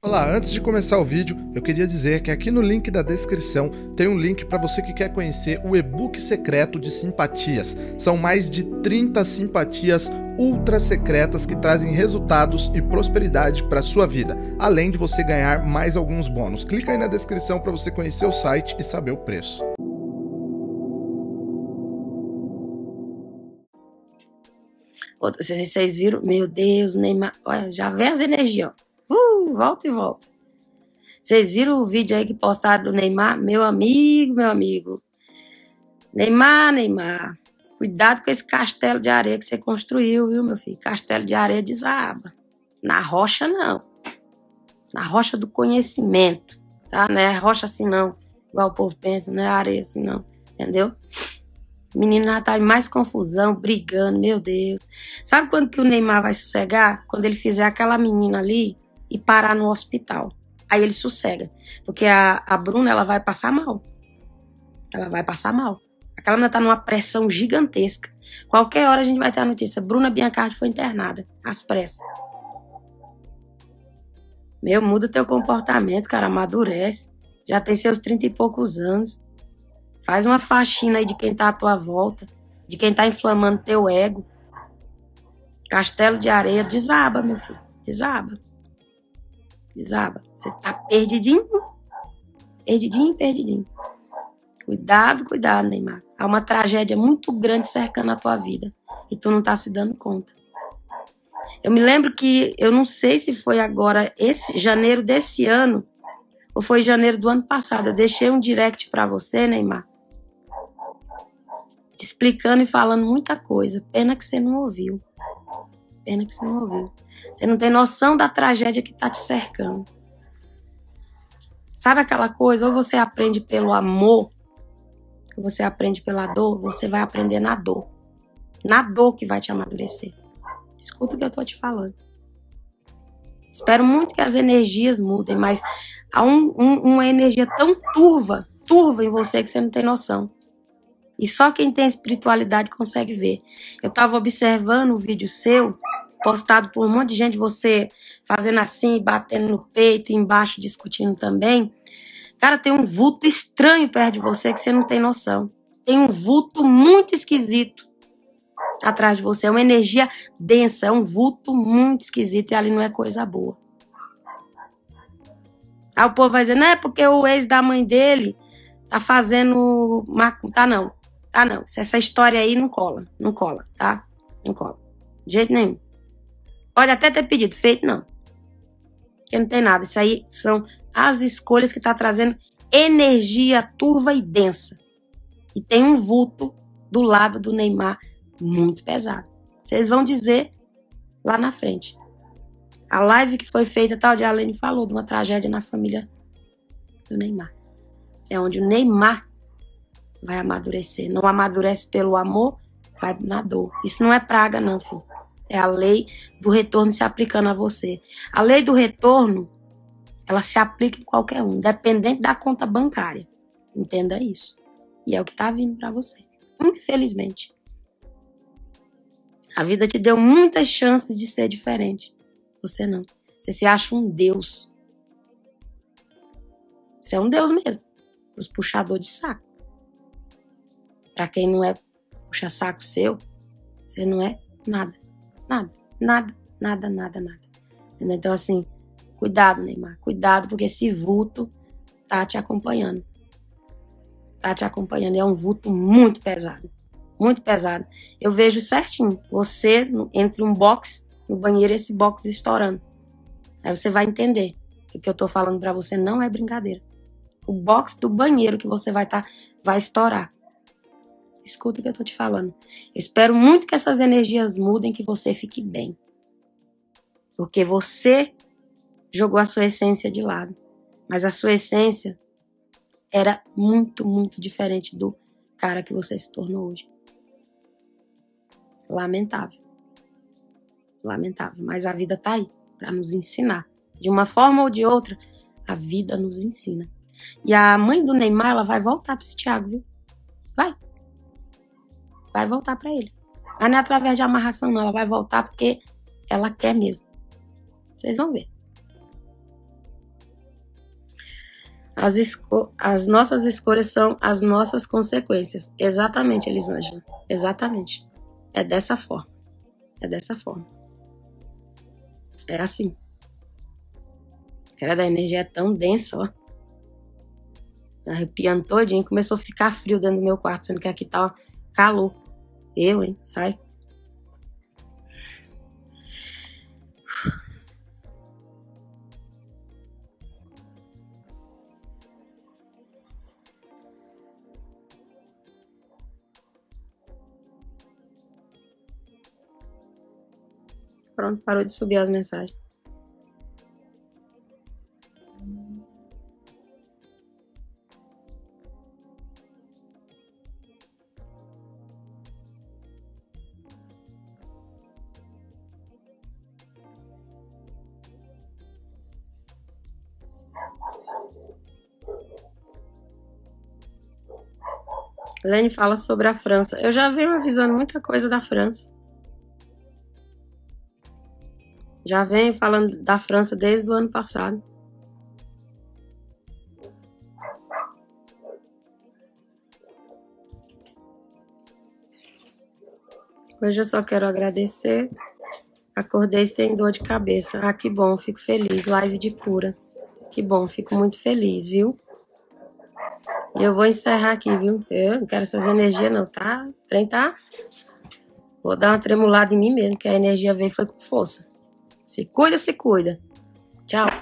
Olá, antes de começar o vídeo, eu queria dizer que aqui no link da descrição tem um link para você que quer conhecer o e-book secreto de simpatias. São mais de 30 simpatias ultra secretas que trazem resultados e prosperidade para sua vida, além de você ganhar mais alguns bônus. Clica aí na descrição para você conhecer o site e saber o preço. Vocês viram? Meu Deus, Neymar. Olha, já vem as energias, ó. Volta e volta. Vocês viram o vídeo aí que postaram do Neymar? Meu amigo. Neymar. Cuidado com esse castelo de areia que você construiu, viu, meu filho? Castelo de areia desaba. Na rocha, não. Na rocha do conhecimento, tá? Não é rocha assim, não. Igual o povo pensa, não é areia assim, não. Entendeu? O menino já tá em mais confusão, brigando, meu Deus. Sabe quando que o Neymar vai sossegar? Quando ele fizer aquela menina ali e parar no hospital. Aí ele sossega. Porque a Bruna, ela vai passar mal. Ela vai passar mal. Aquela menina tá numa pressão gigantesca. Qualquer hora a gente vai ter a notícia. Bruna Biancardi foi internada. Às pressas. Muda teu comportamento, cara. Amadurece. Já tem seus 30 e poucos anos. Faz uma faxina aí de quem tá à tua volta. De quem tá inflamando teu ego. Castelo de areia desaba, meu filho. Desaba. Você tá perdidinho. Perdidinho. Cuidado, Neymar. Há uma tragédia muito grande cercando a tua vida. E tu não tá se dando conta. Eu me lembro que, eu não sei se foi agora, janeiro desse ano, ou foi janeiro do ano passado, eu deixei um direct pra você, Neymar, te explicando e falando muita coisa. Pena que você não ouviu. Você não tem noção da tragédia que tá te cercando. Sabe aquela coisa? Ou você aprende pelo amor, ou você aprende pela dor, você vai aprender na dor. Na dor que vai te amadurecer. Escuta o que eu tô te falando. Espero muito que as energias mudem, mas há uma energia tão turva em você que você não tem noção. E só quem tem espiritualidade consegue ver. Eu tava observando o vídeo seu, postado por um monte de gente, você fazendo assim, batendo no peito e embaixo discutindo também. Cara, tem um vulto estranho perto de você que você não tem noção. Tem um vulto muito esquisito atrás de você. É uma energia densa, é um vulto muito esquisito e ali não é coisa boa. Aí o povo vai dizer, não é porque o ex da mãe dele tá fazendo... Tá não. Essa história aí não cola, tá? Não cola. De jeito nenhum. Pode até ter pedido, feito não. Porque não tem nada. Isso aí são as escolhas que tá trazendo energia turva e densa. E tem um vulto do lado do Neymar muito pesado. Vocês vão dizer lá na frente. A live que foi feita, tal de Alene falou de uma tragédia na família do Neymar. É onde o Neymar vai amadurecer. Não amadurece pelo amor, vai na dor. Isso não é praga não, filho. É a lei do retorno se aplicando a você. A lei do retorno, ela se aplica em qualquer um, independente da conta bancária. Entenda isso. E é o que tá vindo pra você. Infelizmente. A vida te deu muitas chances de ser diferente. Você não. Você se acha um deus. Você é um deus mesmo. Os puxadores de saco. Pra quem não é puxa-saco seu, você não é nada. Nada. Entendeu? Então, assim, cuidado, Neymar. Cuidado, porque esse vulto tá te acompanhando. É um vulto muito pesado. Muito pesado. Eu vejo certinho. Você entre um box no banheiro e esse box estourando. Aí você vai entender que o que eu tô falando pra você não é brincadeira. O box do banheiro que você vai estourar. Escuta o que eu tô te falando. Eu espero muito que essas energias mudem, que você fique bem. Porque você jogou a sua essência de lado. Mas a sua essência era muito diferente do cara que você se tornou hoje. Lamentável. Mas a vida tá aí para nos ensinar. De uma forma ou de outra, a vida nos ensina. E a mãe do Neymar, ela vai voltar para esse Thiago, viu? Vai voltar para ele. Mas não é através de amarração, não. Ela vai voltar porque ela quer mesmo. Vocês vão ver. As nossas escolhas são as nossas consequências. Exatamente, Elisângela. Exatamente. É dessa forma. É dessa forma. É assim. A energia é tão densa, ó. Arrepiando todinho. Começou a ficar frio dentro do meu quarto, sendo que aqui tá calor. Hein? Sai. Pronto, parou de subir as mensagens. Lene fala sobre a França. Eu já venho avisando muita coisa da França. Já venho falando da França desde o ano passado. Hoje eu só quero agradecer. Acordei sem dor de cabeça. Ah, que bom, fico feliz. Live de cura. Que bom, fico muito feliz, viu? E eu vou encerrar aqui, viu? Eu não quero essas energias não, tá? O trem tá? Vou dar uma tremulada em mim mesmo, que a energia veio foi com força. Se cuida, se cuida. Tchau.